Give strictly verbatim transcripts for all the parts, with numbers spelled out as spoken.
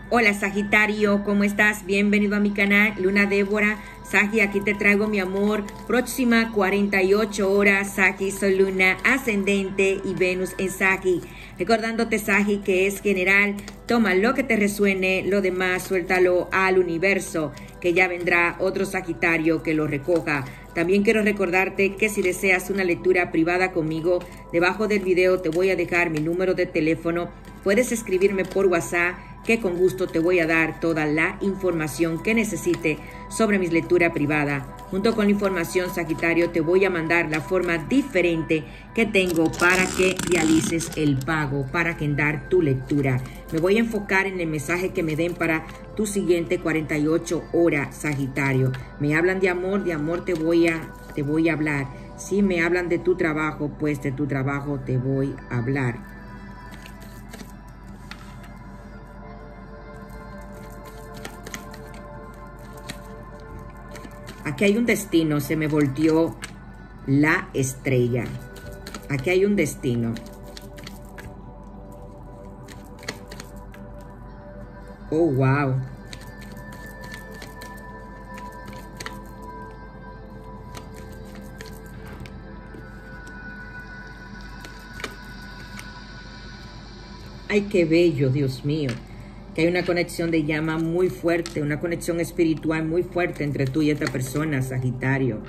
Hola Sagitario, ¿cómo estás? Bienvenido a mi canal, Luna Débora. Sagi, aquí te traigo mi amor. Próxima cuarenta y ocho horas, Sagi, soy Luna ascendente y Venus en Sagi. Recordándote, Sagi, que es general. Toma lo que te resuene, lo demás suéltalo al universo, que ya vendrá otro Sagitario que lo recoja. También quiero recordarte que si deseas una lectura privada conmigo, debajo del video te voy a dejar mi número de teléfono. Puedes escribirme por WhatsApp, que con gusto te voy a dar toda la información que necesite sobre mi lectura privada. Junto con la información, Sagitario, te voy a mandar la forma diferente que tengo para que realices el pago, para agendar tu lectura. Me voy a enfocar en el mensaje que me den para tu siguiente cuarenta y ocho horas, Sagitario. Me hablan de amor, de amor te voy a, te voy a hablar. Si me hablan de tu trabajo, pues de tu trabajo te voy a hablar. Aquí hay un destino, se me volteó la estrella. Aquí hay un destino. Oh, wow. Ay, qué bello, Dios mío. Que hay una conexión de llama muy fuerte, una conexión espiritual muy fuerte entre tú y esta persona, Sagitario.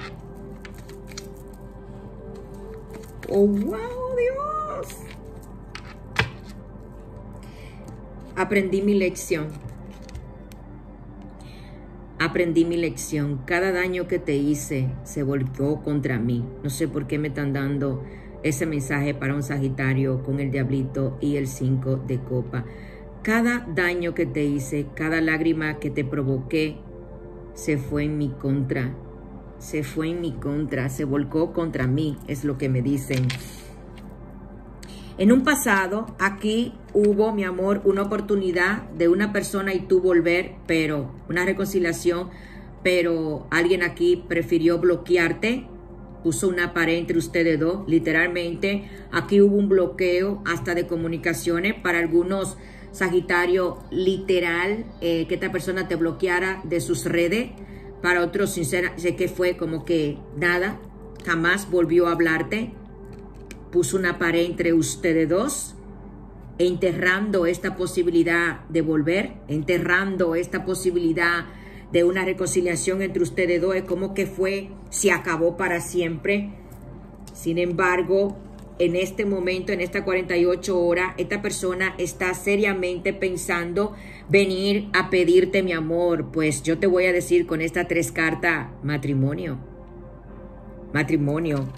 ¡Oh, wow, Dios! Aprendí mi lección. Aprendí mi lección. Cada daño que te hice se volcó contra mí. No sé por qué me están dando ese mensaje para un Sagitario con el diablito y el cinco de copa. Cada daño que te hice, cada lágrima que te provoqué, se fue en mi contra. Se fue en mi contra, se volcó contra mí, es lo que me dicen. En un pasado, aquí hubo, mi amor, una oportunidad de una persona y tú volver, pero una reconciliación, pero alguien aquí prefirió bloquearte, puso una pared entre ustedes dos, literalmente. Aquí hubo un bloqueo hasta de comunicaciones para algunos Sagitario, literal, eh, que esta persona te bloqueara de sus redes. Para otros, sincera, sé que fue como que nada, jamás volvió a hablarte. Puso una pared entre ustedes dos, enterrando esta posibilidad de volver, enterrando esta posibilidad de una reconciliación entre ustedes dos. Es como que fue, se acabó para siempre. Sin embargo, en este momento, en estas cuarenta y ocho horas, esta persona está seriamente pensando venir a pedirte mi amor. Pues yo te voy a decir con estas tres cartas, matrimonio. Matrimonio.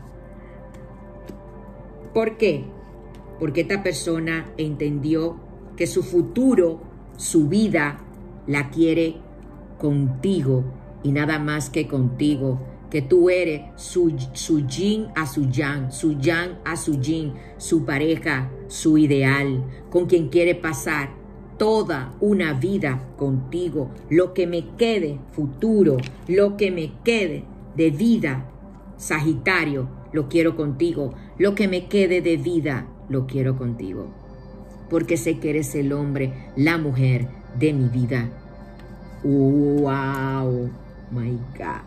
¿Por qué? Porque esta persona entendió que su futuro, su vida, la quiere contigo y nada más que contigo. Que tú eres su, su yin a su yang, su yang a su yin, su pareja, su ideal, con quien quiere pasar toda una vida contigo. Lo que me quede futuro, lo que me quede de vida, Sagitario, lo quiero contigo. Lo que me quede de vida, lo quiero contigo. Porque sé que eres el hombre, la mujer de mi vida. ¡Wow! My God.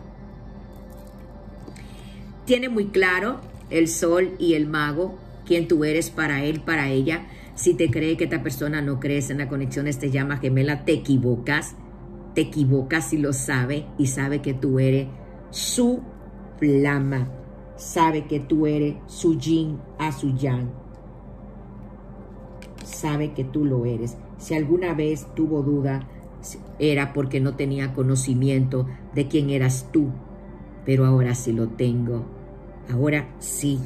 Tiene muy claro el sol y el mago, quién tú eres para él, para ella. Si te cree que esta persona no crees en la conexión, este llama gemela, te equivocas. Te equivocas si lo sabe y sabe que tú eres su flama. Sabe que tú eres su yin a su yang. Sabe que tú lo eres. Si alguna vez tuvo duda, era porque no tenía conocimiento de quién eras tú. Pero ahora sí lo tengo. Ahora sí.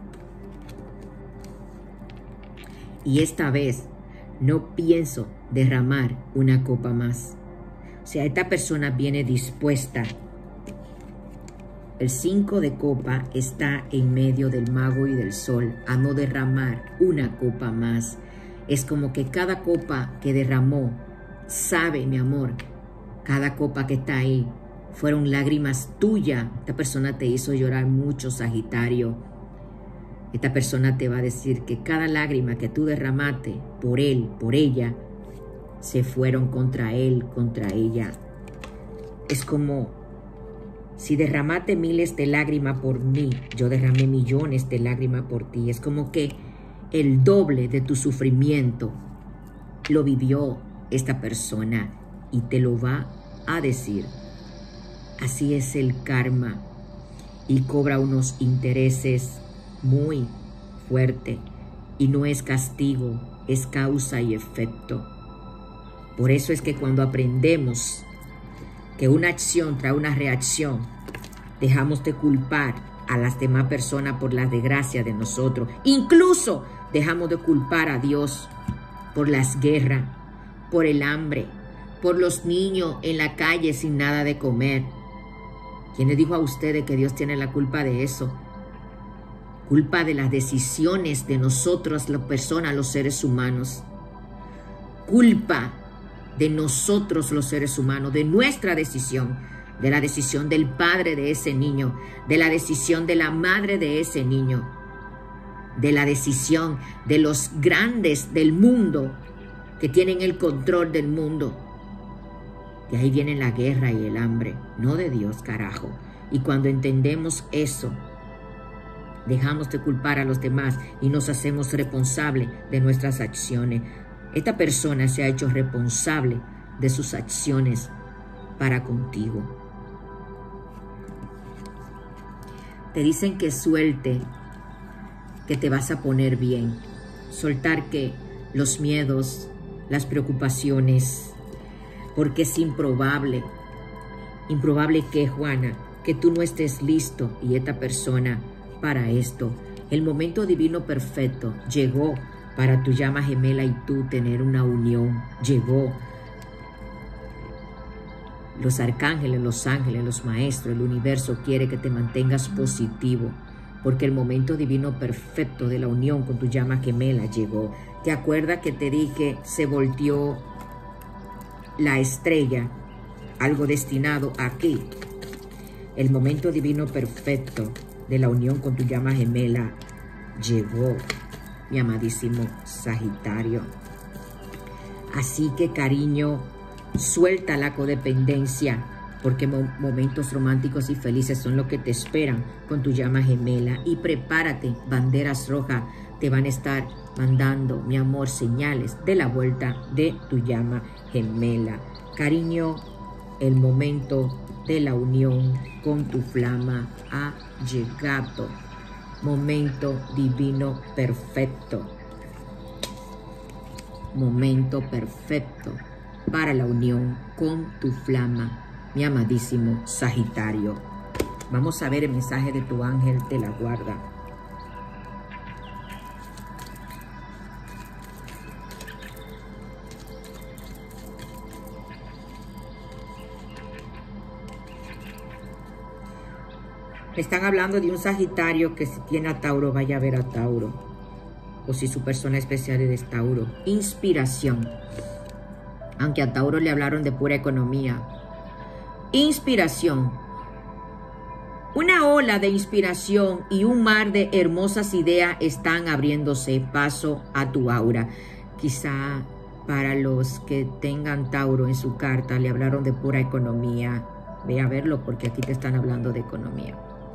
Y esta vez no pienso derramar una copa más. O sea, esta persona viene dispuesta. El cinco de copa está en medio del mago y del sol a no derramar una copa más. Es como que cada copa que derramó, sabe, mi amor, cada copa que está ahí, fueron lágrimas tuyas. Esta persona te hizo llorar mucho, Sagitario. Esta persona te va a decir que cada lágrima que tú derramaste por él, por ella, se fueron contra él, contra ella. Es como si derramaste miles de lágrimas por mí, yo derramé millones de lágrimas por ti. Es como que el doble de tu sufrimiento lo vivió esta persona y te lo va a decir. Así es el karma y cobra unos intereses muy fuertes y no es castigo, es causa y efecto. Por eso es que cuando aprendemos que una acción trae una reacción, dejamos de culpar a las demás personas por la desgracia de nosotros. Incluso dejamos de culpar a Dios por las guerras, por el hambre, por los niños en la calle sin nada de comer. ¿Quién les dijo a ustedes que Dios tiene la culpa de eso? Culpa de las decisiones de nosotros, las personas, los seres humanos. Culpa de nosotros los seres humanos, de nuestra decisión, de la decisión del padre de ese niño, de la decisión de la madre de ese niño, de la decisión de los grandes del mundo que tienen el control del mundo. De ahí viene la guerra y el hambre, no de Dios, carajo. Y cuando entendemos eso, dejamos de culpar a los demás y nos hacemos responsables de nuestras acciones. Esta persona se ha hecho responsable de sus acciones para contigo. Te dicen que suelte, que te vas a poner bien. Soltar que los miedos, las preocupaciones, porque es improbable, improbable que, Juana, que tú no estés listo y esta persona para esto. El momento divino perfecto llegó para tu llama gemela y tú tener una unión. Llegó. Los arcángeles, los ángeles, los maestros, el universo quiere que te mantengas positivo, porque el momento divino perfecto de la unión con tu llama gemela llegó. ¿Te acuerdas que te dije, se volteó la estrella, algo destinado aquí? El momento divino perfecto de la unión con tu llama gemela llegó, mi amadísimo Sagitario. Así que, cariño, suelta la codependencia, porque mo momentos románticos y felices son lo que te esperan con tu llama gemela. Y prepárate, banderas rojas te van a estar mandando, mi amor, señales de la vuelta de tu llama gemela. Cariño, el momento de la unión con tu flama ha llegado. Momento divino perfecto. Momento perfecto para la unión con tu flama, mi amadísimo Sagitario. Vamos a ver el mensaje de tu ángel de la guarda. Me están hablando de un Sagitario que si tiene a Tauro, vaya a ver a Tauro. O si su persona especial es Tauro. Inspiración. Aunque a Tauro le hablaron de pura economía. Inspiración. Una ola de inspiración y un mar de hermosas ideas están abriéndose paso a tu aura. Quizá para los que tengan Tauro en su carta le hablaron de pura economía. Ve a verlo porque aquí te están hablando de economía.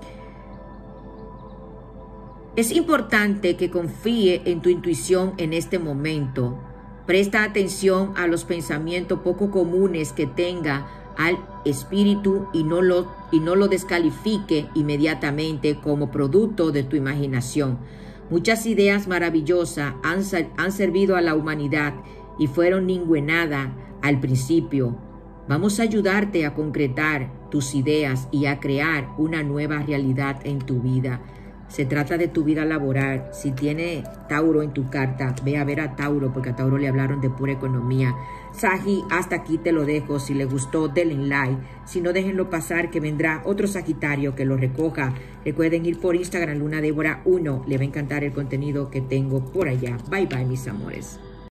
Es importante que confíe en tu intuición en este momento. Presta atención a los pensamientos poco comunes que tenga al espíritu y no lo, y no lo descalifique inmediatamente como producto de tu imaginación. Muchas ideas maravillosas han, han servido a la humanidad y fueron ninguneadas al principio. Vamos a ayudarte a concretar tus ideas y a crear una nueva realidad en tu vida. Se trata de tu vida laboral. Si tiene Tauro en tu carta, ve a ver a Tauro, porque a Tauro le hablaron de pura economía. Sagi, hasta aquí te lo dejo. Si le gustó, denle like. Si no, déjenlo pasar, que vendrá otro Sagitario que lo recoja. Recuerden ir por Instagram, Luna Débora uno. Le va a encantar el contenido que tengo por allá. Bye, bye, mis amores.